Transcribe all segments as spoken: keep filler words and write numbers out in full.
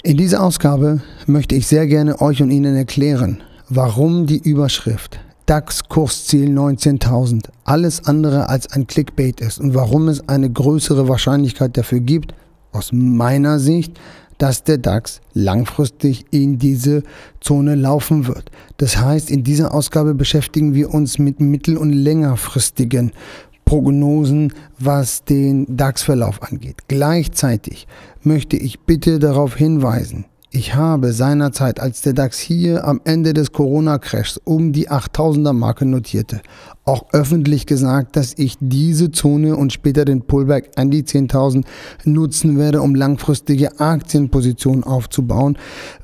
In dieser Ausgabe möchte ich sehr gerne euch und Ihnen erklären, warum die Überschrift DAX-Kursziel neunzehntausend alles andere als ein Clickbait ist und warum es eine größere Wahrscheinlichkeit dafür gibt, aus meiner Sicht, dass der DAX langfristig in diese Zone laufen wird. Das heißt, in dieser Ausgabe beschäftigen wir uns mit mittel- und längerfristigen Prognosen, was den DAX-Verlauf angeht. Gleichzeitig möchte ich bitte darauf hinweisen, ich habe seinerzeit, als der DAX hier am Ende des Corona-Crashs um die achttausender-Marke notierte, auch öffentlich gesagt, dass ich diese Zone und später den Pullback an die zehntausend nutzen werde, um langfristige Aktienpositionen aufzubauen.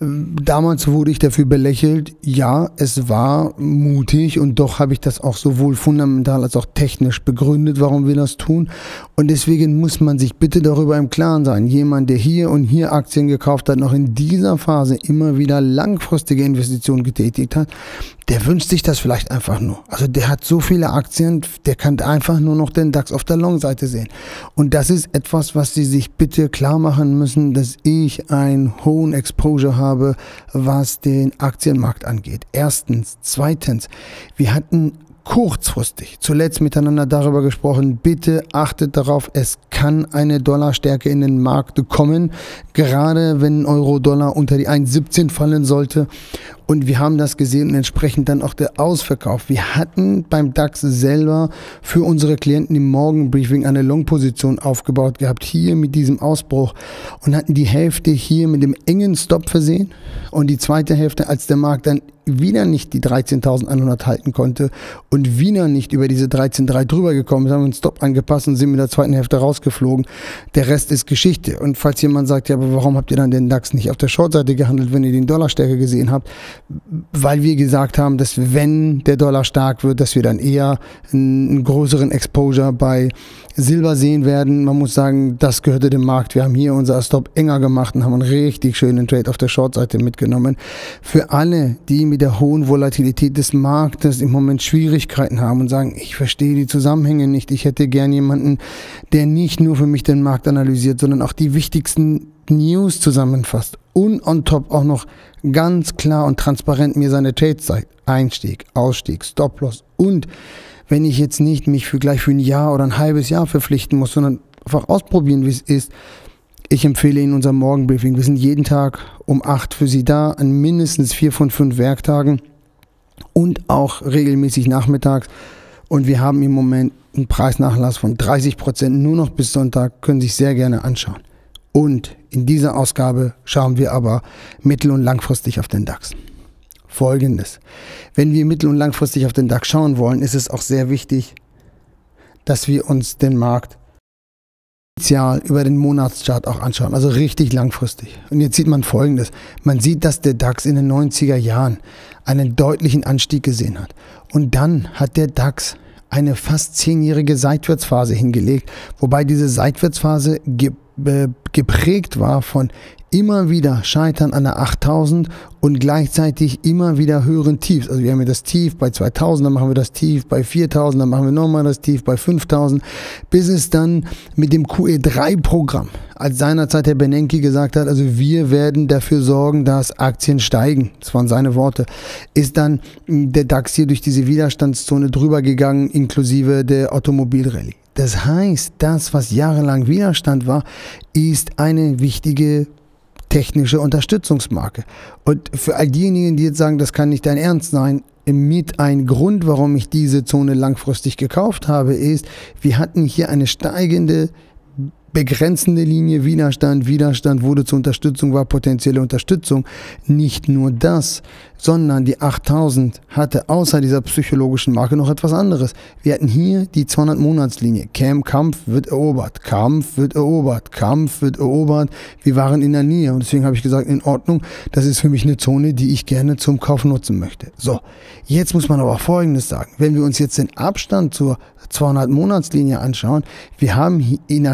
Damals wurde ich dafür belächelt. Ja, es war mutig und doch habe ich das auch sowohl fundamental als auch technisch begründet, warum wir das tun. Und deswegen muss man sich bitte darüber im Klaren sein. Jemand, der hier und hier Aktien gekauft hat, noch in dieser Phase immer wieder langfristige Investitionen getätigt hat, der wünscht sich das vielleicht einfach nur. Also der hat so viele Aktien, der kann einfach nur noch den DAX auf der Long-Seite sehen. Und das ist etwas, was Sie sich bitte klar machen müssen, dass ich einen hohen Exposure habe, was den Aktienmarkt angeht. Erstens. Zweitens, wir hatten kurzfristig zuletzt miteinander darüber gesprochen, bitte achtet darauf, es kann eine Dollarstärke in den Markt kommen, gerade wenn Euro-Dollar unter die eins Komma siebzehn fallen sollte. Und wir haben das gesehen und entsprechend dann auch der Ausverkauf. Wir hatten beim DAX selber für unsere Klienten im Morgenbriefing eine Long-Position aufgebaut gehabt, hier mit diesem Ausbruch und hatten die Hälfte hier mit dem engen Stop versehen und die zweite Hälfte, als der Markt dann wieder nicht die dreizehntausendeinhundert halten konnte und wieder nicht über diese dreizehn Komma drei drüber gekommen ist, haben wir einen Stop angepasst und sind mit der zweiten Hälfte rausgeflogen. Der Rest ist Geschichte. Und falls jemand sagt, ja, aber warum habt ihr dann den DAX nicht auf der Shortseite gehandelt, wenn ihr den Dollarstärke gesehen habt? Weil wir gesagt haben, dass wenn der Dollar stark wird, dass wir dann eher einen größeren Exposure bei Silber sehen werden. Man muss sagen, das gehörte dem Markt. Wir haben hier unser Stop enger gemacht und haben einen richtig schönen Trade auf der Shortseite mitgenommen. Für alle, die mit der hohen Volatilität des Marktes im Moment Schwierigkeiten haben und sagen, ich verstehe die Zusammenhänge nicht, ich hätte gern jemanden, der nicht nur für mich den Markt analysiert, sondern auch die wichtigsten News zusammenfasst und on top auch noch ganz klar und transparent mir seine Trades zeigt. Einstieg, Ausstieg, Stop-Loss und wenn ich jetzt nicht mich für gleich für ein Jahr oder ein halbes Jahr verpflichten muss, sondern einfach ausprobieren, wie es ist. Ich empfehle Ihnen unser Morgenbriefing. Wir sind jeden Tag um acht für Sie da, an mindestens vier von fünf Werktagen und auch regelmäßig nachmittags. Und wir haben im Moment einen Preisnachlass von dreißig Prozent nur noch bis Sonntag, können Sie sich sehr gerne anschauen. Und in dieser Ausgabe schauen wir aber mittel- und langfristig auf den DAX. Folgendes. Wenn wir mittel- und langfristig auf den DAX schauen wollen, ist es auch sehr wichtig, dass wir uns den Markt initial über den Monatschart auch anschauen, also richtig langfristig. Und jetzt sieht man Folgendes. Man sieht, dass der DAX in den neunziger Jahren einen deutlichen Anstieg gesehen hat. Und dann hat der DAX eine fast zehnjährige Seitwärtsphase hingelegt, wobei diese Seitwärtsphase ge äh, geprägt war von immer wieder Scheitern an der achttausend und gleichzeitig immer wieder höheren Tiefs. Also wir haben ja das Tief bei zweitausend, dann machen wir das Tief bei viertausend, dann machen wir nochmal das Tief bei fünftausend, bis es dann mit dem Q E drei Programm, als seinerzeit Herr Bernanke gesagt hat, also wir werden dafür sorgen, dass Aktien steigen, das waren seine Worte, ist dann der DAX hier durch diese Widerstandszone drüber gegangen, inklusive der Automobilrallye. Das heißt, das, was jahrelang Widerstand war, ist eine wichtige technische Unterstützungsmarke. Und für all diejenigen, die jetzt sagen, das kann nicht dein Ernst sein, mit ein Grund, warum ich diese Zone langfristig gekauft habe, ist, wir hatten hier eine steigende, begrenzende Linie, Widerstand, Widerstand wurde zur Unterstützung, war potenzielle Unterstützung. Nicht nur das, sondern die achttausend hatte außer dieser psychologischen Marke noch etwas anderes. Wir hatten hier die zweihundert-Monats-Linie. Cam, Kampf wird erobert, Kampf wird erobert, Kampf wird erobert. Wir waren in der Nähe und deswegen habe ich gesagt, in Ordnung, das ist für mich eine Zone, die ich gerne zum Kauf nutzen möchte. So, jetzt muss man aber auch Folgendes sagen. Wenn wir uns jetzt den Abstand zur zweihundert-Monats-Linie anschauen, wir haben hier in der Spitze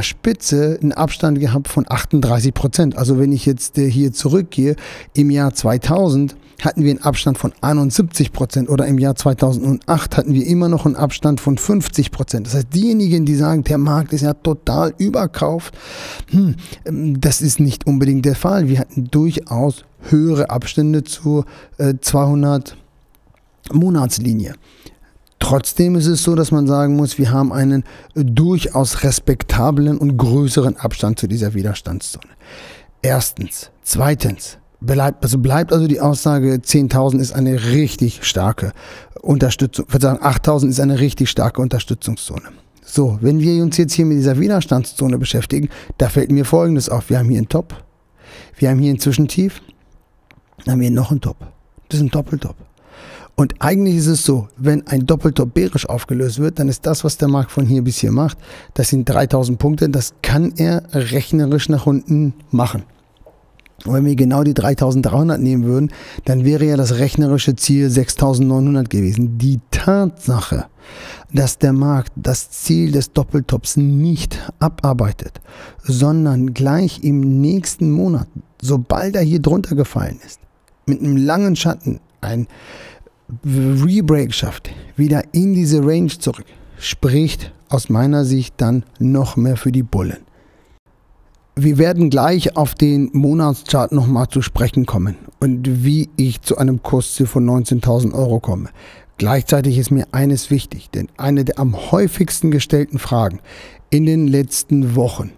Spitze einen Abstand gehabt von achtunddreißig Prozent. Also wenn ich jetzt äh, hier zurückgehe, im Jahr zweitausend hatten wir einen Abstand von einundsiebzig Prozent oder im Jahr zweitausendacht hatten wir immer noch einen Abstand von fünfzig Prozent. Das heißt, diejenigen, die sagen, der Markt ist ja total überkauft, hm, das ist nicht unbedingt der Fall. Wir hatten durchaus höhere Abstände zur äh, zweihundert Monatslinie. Trotzdem ist es so, dass man sagen muss, wir haben einen durchaus respektablen und größeren Abstand zu dieser Widerstandszone. Erstens. Zweitens. Bleibt also, bleibt also die Aussage, zehntausend ist eine richtig starke Unterstützung, ich würde sagen, achttausend ist eine richtig starke Unterstützungszone. So, wenn wir uns jetzt hier mit dieser Widerstandszone beschäftigen, da fällt mir Folgendes auf. Wir haben hier einen Top, wir haben hier ein Zwischentief, dann haben wir noch einen Top. Das ist ein Doppeltop. Und eigentlich ist es so, wenn ein Doppeltop bärisch aufgelöst wird, dann ist das, was der Markt von hier bis hier macht, das sind dreitausend Punkte, das kann er rechnerisch nach unten machen. Und wenn wir genau die dreitausenddreihundert nehmen würden, dann wäre ja das rechnerische Ziel sechstausendneunhundert gewesen. Die Tatsache, dass der Markt das Ziel des Doppeltops nicht abarbeitet, sondern gleich im nächsten Monat, sobald er hier drunter gefallen ist, mit einem langen Schatten ein Rebreak schafft, wieder in diese Range zurück, spricht aus meiner Sicht dann noch mehr für die Bullen. Wir werden gleich auf den Monatschart nochmal zu sprechen kommen und wie ich zu einem Kursziel von neunzehntausend Euro komme. Gleichzeitig ist mir eines wichtig, denn eine der am häufigsten gestellten Fragen in den letzten Wochen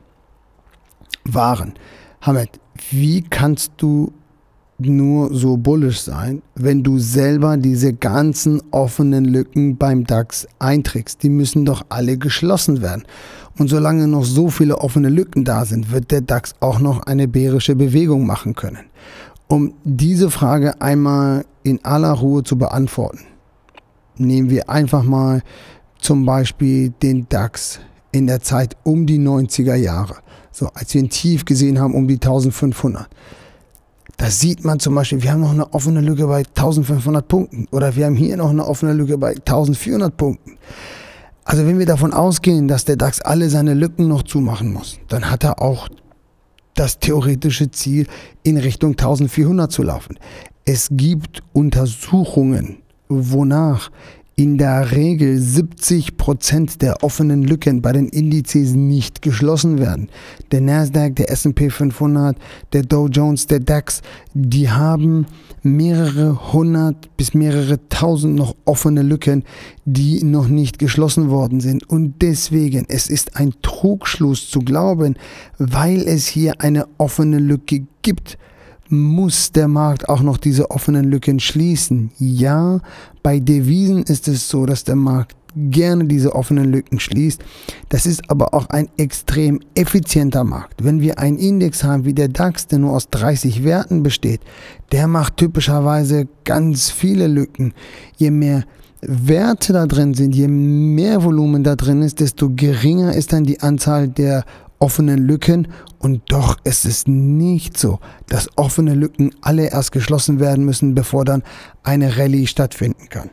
waren, Hamed, wie kannst du nur so bullisch sein, wenn du selber diese ganzen offenen Lücken beim DAX einträgst? Die müssen doch alle geschlossen werden. Und solange noch so viele offene Lücken da sind, wird der DAX auch noch eine bärische Bewegung machen können. Um diese Frage einmal in aller Ruhe zu beantworten, nehmen wir einfach mal zum Beispiel den DAX in der Zeit um die neunziger Jahre. So, als wir ein Tief gesehen haben um die eintausendfünfhundert. Da sieht man zum Beispiel, wir haben noch eine offene Lücke bei eintausendfünfhundert Punkten oder wir haben hier noch eine offene Lücke bei eintausendvierhundert Punkten. Also wenn wir davon ausgehen, dass der DAX alle seine Lücken noch zumachen muss, dann hat er auch das theoretische Ziel, in Richtung eintausendvierhundert zu laufen. Es gibt Untersuchungen, wonach in der Regel siebzig Prozent der offenen Lücken bei den Indizes nicht geschlossen werden. Der Nasdaq, der S und P fünfhundert, der Dow Jones, der DAX, die haben mehrere hundert bis mehrere tausend noch offene Lücken, die noch nicht geschlossen worden sind. Und deswegen, es ist ein Trugschluss zu glauben, weil es hier eine offene Lücke gibt, muss der Markt auch noch diese offenen Lücken schließen. Ja, bei Devisen ist es so, dass der Markt gerne diese offenen Lücken schließt. Das ist aber auch ein extrem effizienter Markt. Wenn wir einen Index haben wie der DAX, der nur aus dreißig Werten besteht, der macht typischerweise ganz viele Lücken. Je mehr Werte da drin sind, je mehr Volumen da drin ist, desto geringer ist dann die Anzahl der offenen Lücken. Und doch ist es nicht so, dass offene Lücken alle erst geschlossen werden müssen, bevor dann eine Rallye stattfinden kann.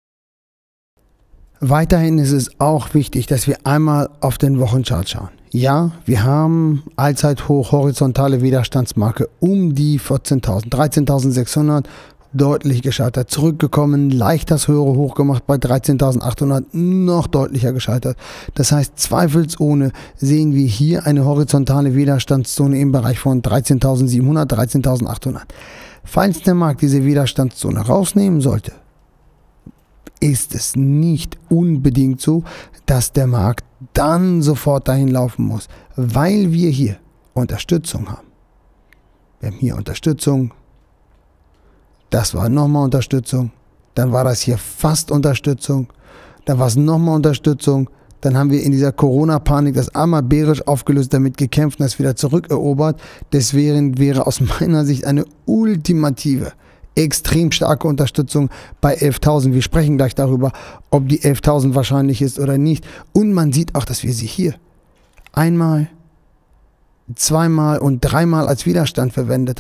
Weiterhin ist es auch wichtig, dass wir einmal auf den Wochenchart schauen. Ja, wir haben Allzeithoch horizontale Widerstandsmarke um die vierzehntausend, dreizehntausendsechshundert, deutlich gescheitert, zurückgekommen, leicht das höhere Hoch gemacht bei dreizehntausendachthundert, noch deutlicher gescheitert. Das heißt, zweifelsohne sehen wir hier eine horizontale Widerstandszone im Bereich von dreizehntausendsiebenhundert, dreizehntausendachthundert. Falls der Markt diese Widerstandszone rausnehmen sollte, ist es nicht unbedingt so, dass der Markt dann sofort dahin laufen muss, weil wir hier Unterstützung haben. Wir haben hier Unterstützung. Das war nochmal Unterstützung, dann war das hier fast Unterstützung, dann war es nochmal Unterstützung, dann haben wir in dieser Corona-Panik das einmal bärisch aufgelöst, damit gekämpft und das wieder zurückerobert. Deswegen wäre aus meiner Sicht eine ultimative, extrem starke Unterstützung bei elftausend. Wir sprechen gleich darüber, ob die elftausend wahrscheinlich ist oder nicht. Und man sieht auch, dass wir sie hier einmal, zweimal und dreimal als Widerstand verwendet haben.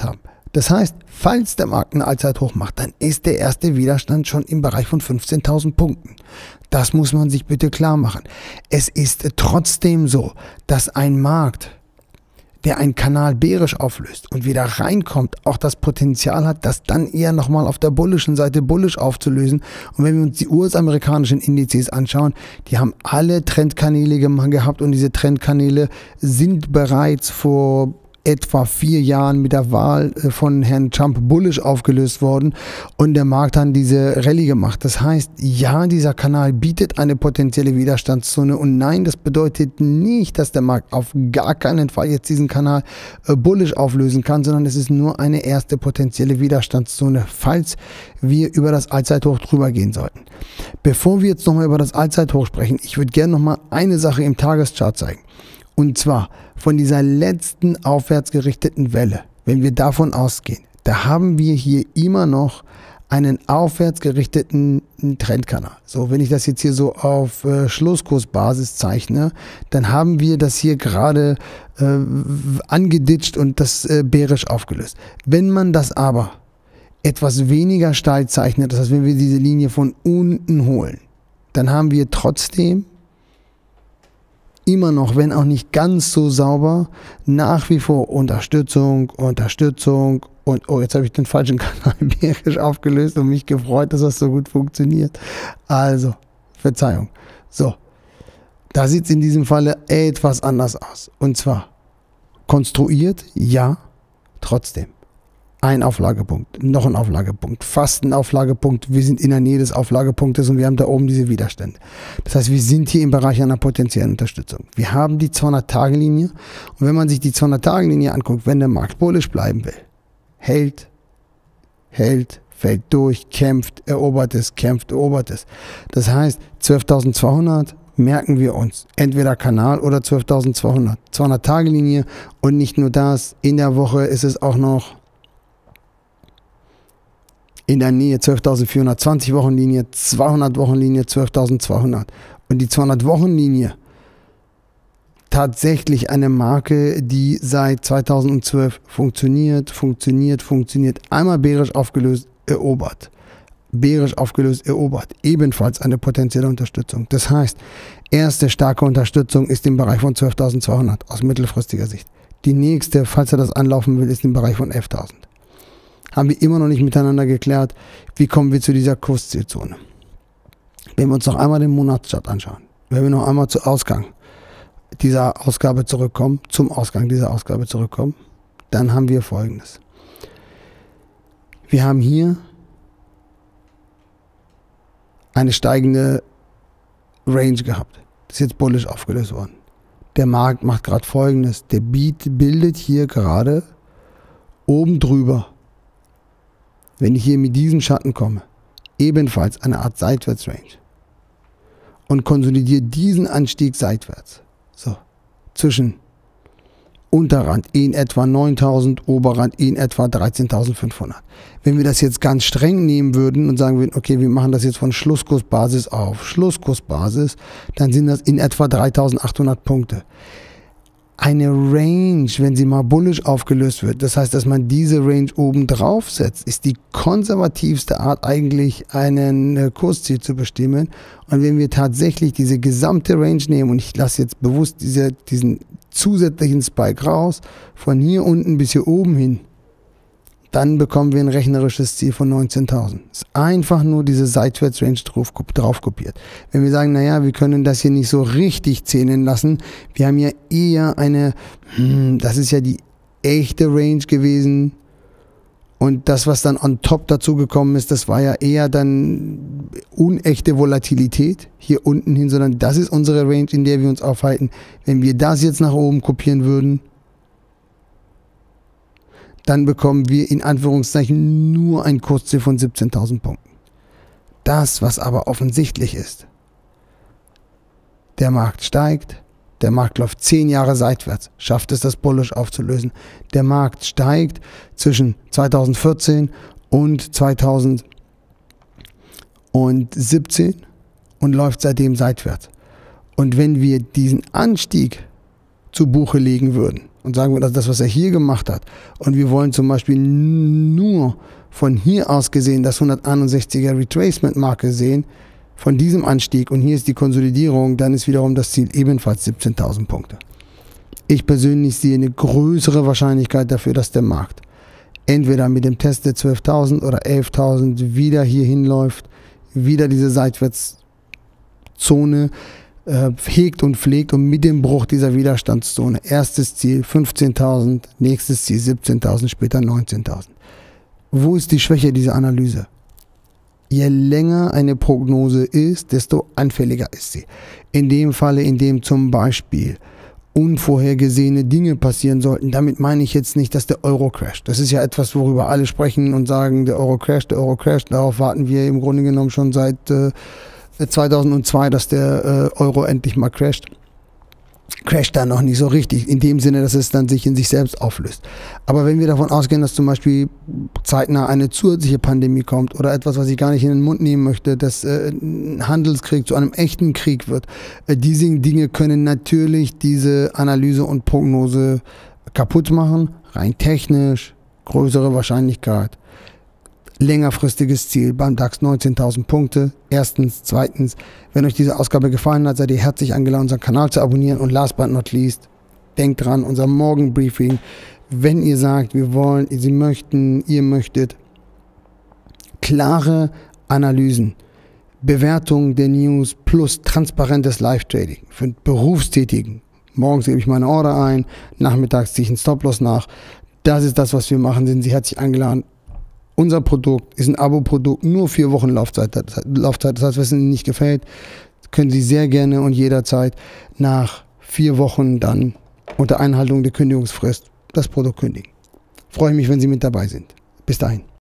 Das heißt, falls der Markt einen Allzeithoch macht, dann ist der erste Widerstand schon im Bereich von fünfzehntausend Punkten. Das muss man sich bitte klar machen. Es ist trotzdem so, dass ein Markt, der einen Kanal bärisch auflöst und wieder reinkommt, auch das Potenzial hat, das dann eher nochmal auf der bullischen Seite bullisch aufzulösen. Und wenn wir uns die U S-amerikanischen Indizes anschauen, die haben alle Trendkanäle gehabt und diese Trendkanäle sind bereits vor etwa vier Jahren mit der Wahl von Herrn Trump bullisch aufgelöst worden und der Markt hat diese Rallye gemacht. Das heißt, ja, dieser Kanal bietet eine potenzielle Widerstandszone und nein, das bedeutet nicht, dass der Markt auf gar keinen Fall jetzt diesen Kanal äh, bullisch auflösen kann, sondern es ist nur eine erste potenzielle Widerstandszone, falls wir über das Allzeithoch drüber gehen sollten. Bevor wir jetzt nochmal über das Allzeithoch sprechen, ich würde gerne nochmal eine Sache im Tageschart zeigen. Und zwar von dieser letzten aufwärtsgerichteten Welle, wenn wir davon ausgehen, da haben wir hier immer noch einen aufwärtsgerichteten Trendkanal. So, wenn ich das jetzt hier so auf äh, Schlusskursbasis zeichne, dann haben wir das hier gerade äh, angeditscht und das äh, bärisch aufgelöst. Wenn man das aber etwas weniger steil zeichnet, das heißt, wenn wir diese Linie von unten holen, dann haben wir trotzdem immer noch, wenn auch nicht ganz so sauber, nach wie vor Unterstützung, Unterstützung und, oh, jetzt habe ich den falschen Kanal bärisch aufgelöst und mich gefreut, dass das so gut funktioniert. Also, Verzeihung. So, da sieht es in diesem Falle etwas anders aus. Und zwar konstruiert, ja, trotzdem. Ein Auflagepunkt, noch ein Auflagepunkt, fast ein Auflagepunkt. Wir sind in der Nähe des Auflagepunktes und wir haben da oben diese Widerstände. Das heißt, wir sind hier im Bereich einer potenziellen Unterstützung. Wir haben die zweihundert-Tage-Linie und wenn man sich die zweihundert-Tage-Linie anguckt, wenn der Markt bullisch bleiben will, hält, hält, fällt durch, kämpft, erobert es, kämpft, erobert es. Das heißt, zwölftausendzweihundert merken wir uns, entweder Kanal oder zwölftausendzweihundert. zweihundert-Tage-Linie und nicht nur das, in der Woche ist es auch noch in der Nähe zwölftausendvierhundertzwanzig Wochenlinie, zweihundert Wochenlinie, zwölftausendzweihundert. Und die zweihundert Wochenlinie, tatsächlich eine Marke, die seit zweitausendzwölf funktioniert, funktioniert, funktioniert. Einmal bärisch aufgelöst, erobert. Bärisch aufgelöst, erobert. Ebenfalls eine potenzielle Unterstützung. Das heißt, erste starke Unterstützung ist im Bereich von zwölftausendzweihundert aus mittelfristiger Sicht. Die nächste, falls er das anlaufen will, ist im Bereich von elftausend. Haben wir immer noch nicht miteinander geklärt, wie kommen wir zu dieser Kurszielzone. Wenn wir uns noch einmal den Monatschart anschauen, wenn wir noch einmal zu Ausgang dieser Ausgabe zurückkommen, zum Ausgang dieser Ausgabe zurückkommen, dann haben wir Folgendes. Wir haben hier eine steigende Range gehabt. Das ist jetzt bullisch aufgelöst worden. Der Markt macht gerade Folgendes. Der Beat bildet hier gerade oben drüber, wenn ich hier mit diesem Schatten komme, ebenfalls eine Art Seitwärtsrange und konsolidiere diesen Anstieg seitwärts. So, zwischen Unterrand in etwa neuntausend, Oberrand in etwa dreizehntausendfünfhundert. Wenn wir das jetzt ganz streng nehmen würden und sagen würden, okay, wir machen das jetzt von Schlusskursbasis auf Schlusskursbasis, dann sind das in etwa dreitausendachthundert Punkte. Eine Range, wenn sie mal bullisch aufgelöst wird, das heißt, dass man diese Range oben drauf setzt, ist die konservativste Art eigentlich einen Kursziel zu bestimmen. Und wenn wir tatsächlich diese gesamte Range nehmen, und ich lasse jetzt bewusst diese, diesen zusätzlichen Spike raus, von hier unten bis hier oben hin, dann bekommen wir ein rechnerisches Ziel von neunzehntausend. Das ist einfach nur diese Seitwärtsrange drauf, drauf kopiert. Wenn wir sagen, naja, wir können das hier nicht so richtig zählen lassen, wir haben ja eher eine, hm, das ist ja die echte Range gewesen und das, was dann on top dazu gekommen ist, das war ja eher dann unechte Volatilität hier unten hin, sondern das ist unsere Range, in der wir uns aufhalten. Wenn wir das jetzt nach oben kopieren würden, dann bekommen wir in Anführungszeichen nur ein Kursziel von siebzehntausend Punkten. Das, was aber offensichtlich ist, der Markt steigt, der Markt läuft zehn Jahre seitwärts, schafft es, das bullisch aufzulösen. Der Markt steigt zwischen zweitausendvierzehn und zweitausendsiebzehn und läuft seitdem seitwärts. Und wenn wir diesen Anstieg zu Buche legen würden, und sagen wir, dass das, was er hier gemacht hat, und wir wollen zum Beispiel nur von hier aus gesehen das hunderteinundsechziger Retracement-Marke sehen, von diesem Anstieg, und hier ist die Konsolidierung, dann ist wiederum das Ziel ebenfalls siebzehntausend Punkte. Ich persönlich sehe eine größere Wahrscheinlichkeit dafür, dass der Markt entweder mit dem Test der zwölftausend oder elftausend wieder hier hinläuft, wieder diese Seitwärtszone äh, hegt und pflegt, und mit dem Bruch dieser Widerstandszone erstes Ziel fünfzehntausend, nächstes Ziel siebzehntausend, später neunzehntausend. Wo ist die Schwäche dieser Analyse? Je länger eine Prognose ist, desto anfälliger ist sie. In dem Falle, in dem zum Beispiel unvorhergesehene Dinge passieren sollten, damit meine ich jetzt nicht, dass der Euro crasht. Das ist ja etwas, worüber alle sprechen und sagen, der Euro crasht, der Euro crasht. Darauf warten wir im Grunde genommen schon seit äh, zweitausendzwei, dass der äh, Euro endlich mal crasht. Crasht da noch nicht so richtig, in dem Sinne, dass es dann sich in sich selbst auflöst. Aber wenn wir davon ausgehen, dass zum Beispiel zeitnah eine zusätzliche Pandemie kommt oder etwas, was ich gar nicht in den Mund nehmen möchte, dass äh, ein Handelskrieg zu einem echten Krieg wird, äh, diese Dinge können natürlich diese Analyse und Prognose kaputt machen, rein technisch, größere Wahrscheinlichkeit. Längerfristiges Ziel beim DAX neunzehntausend Punkte. Erstens. Zweitens, wenn euch diese Ausgabe gefallen hat, seid ihr herzlich eingeladen, unseren Kanal zu abonnieren. Und last but not least, denkt dran, unser Morgenbriefing. Wenn ihr sagt, wir wollen, Sie möchten, ihr möchtet klare Analysen, Bewertung der News plus transparentes Live-Trading für Berufstätigen. Morgens gebe ich meine Order ein, nachmittags ziehe ich einen Stop-Loss nach. Das ist das, was wir machen. Sind Sie herzlich eingeladen. Unser Produkt ist ein Abo-Produkt, nur vier Wochen Laufzeit. Laufzeit. Das heißt, wenn es Ihnen nicht gefällt, können Sie sehr gerne und jederzeit nach vier Wochen dann unter Einhaltung der Kündigungsfrist das Produkt kündigen. Freue mich, wenn Sie mit dabei sind. Bis dahin.